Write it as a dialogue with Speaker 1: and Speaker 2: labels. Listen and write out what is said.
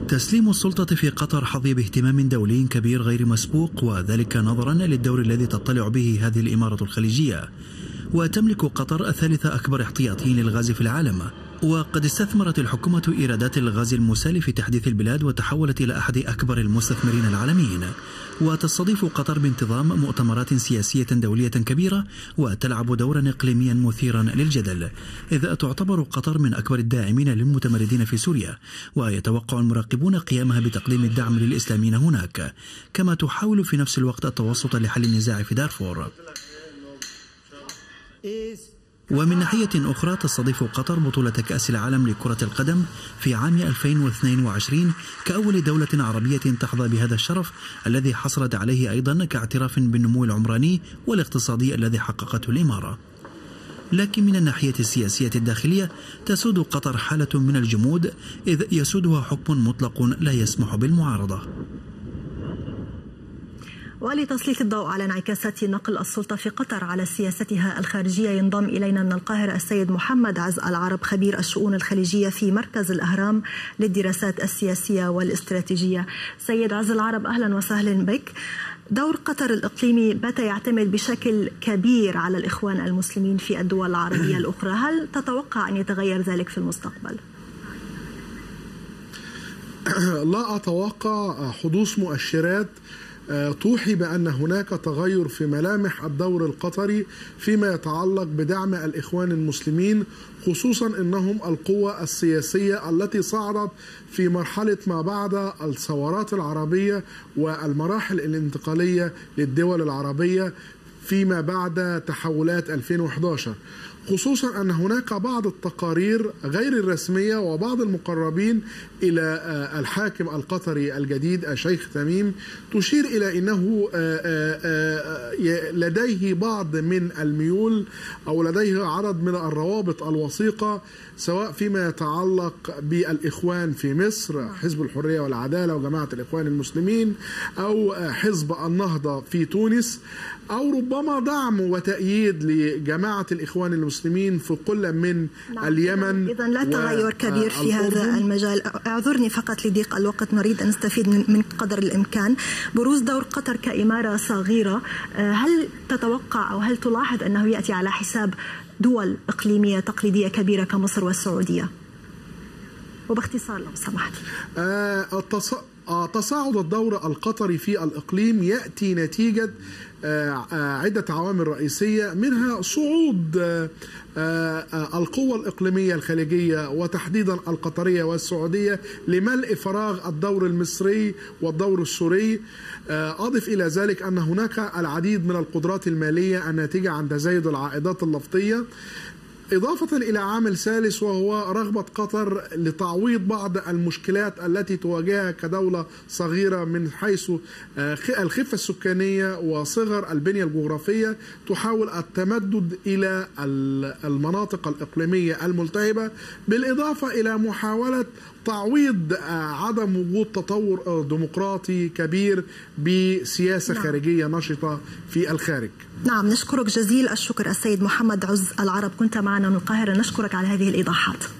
Speaker 1: تسليم السلطة في قطر حظي باهتمام دولي كبير غير مسبوق، وذلك نظرا للدور الذي تطلع به هذه الإمارة الخليجية. وتملك قطر ثالث أكبر احتياطي للغاز في العالم، وقد استثمرت الحكومة إيرادات الغاز المسال في تحديث البلاد وتحولت إلى أحد أكبر المستثمرين العالميين. وتستضيف قطر بانتظام مؤتمرات سياسية دولية كبيرة، وتلعب دورا إقليميا مثيرا للجدل، إذ تعتبر قطر من أكبر الداعمين للمتمردين في سوريا، ويتوقع المراقبون قيامها بتقديم الدعم للإسلاميين هناك، كما تحاول في نفس الوقت التوسط لحل النزاع في دارفور. ومن ناحية أخرى تستضيف قطر بطولة كأس العالم لكرة القدم في عام 2022 كأول دولة عربية تحظى بهذا الشرف الذي حصلت عليه أيضا كاعتراف بالنمو العمراني والاقتصادي الذي حققته الإمارة. لكن من الناحية السياسية الداخلية تسود قطر حالة من الجمود، إذ يسودها حكم مطلق لا يسمح بالمعارضة.
Speaker 2: ولتسليط الضوء على انعكاسات نقل السلطة في قطر على سياستها الخارجية ينضم إلينا من القاهرة السيد محمد عز العرب، خبير الشؤون الخليجية في مركز الأهرام للدراسات السياسية والاستراتيجية. سيد عز العرب، أهلا وسهلا بك. دور قطر الإقليمي بات يعتمد بشكل كبير على الإخوان المسلمين في الدول العربية الأخرى، هل تتوقع أن يتغير ذلك في المستقبل؟
Speaker 3: لا أتوقع حدوث مؤشرات توحي بأن هناك تغير في ملامح الدور القطري فيما يتعلق بدعم الإخوان المسلمين، خصوصا أنهم القوة السياسية التي صعدت في مرحلة ما بعد الثورات العربية والمراحل الانتقالية للدول العربية فيما بعد تحولات 2011، خصوصا أن هناك بعض التقارير غير الرسمية وبعض المقربين إلى الحاكم القطري الجديد الشيخ تميم تشير إلى أنه لديه بعض من الميول أو لديه عدد من الروابط الوثيقة، سواء فيما يتعلق بالإخوان في مصر، حزب الحرية والعدالة وجماعة الإخوان المسلمين، أو حزب النهضة في تونس، أو ربما دعم وتأييد لجماعة الإخوان المسلمين في كل من اليمن.
Speaker 2: إذن لا تغير كبير في هذا المجال. اعذرني فقط لضيق الوقت، نريد أن نستفيد من قدر الإمكان. بروز دور قطر كإمارة صغيرة، هل تتوقع أو هل تلاحظ أنه يأتي على حساب دول إقليمية تقليدية كبيرة كمصر والسعودية؟ وباختصار لو سمحت.
Speaker 3: تصاعد الدور القطري في الإقليم يأتي نتيجة عدة عوامل رئيسية، منها صعود القوى الإقليمية الخليجية وتحديدا القطرية والسعودية لملء فراغ الدور المصري والدور السوري. أضف إلى ذلك أن هناك العديد من القدرات المالية الناتجة عن تزايد العائدات اللفظية، إضافة إلى عامل ثالث وهو رغبة قطر لتعويض بعض المشكلات التي تواجهها كدولة صغيرة من حيث الخفة السكانية وصغر البنية الجغرافية، تحاول التمدد إلى المناطق الإقليمية الملتهبة، بالإضافة إلى محاولة تعويض عدم وجود تطور ديمقراطي كبير بسياسة خارجية نشطة في الخارج.
Speaker 2: نعم، نشكرك جزيل الشكر السيد محمد عز العرب، كنت معنا من القاهرة، نشكرك على هذه الإيضاحات.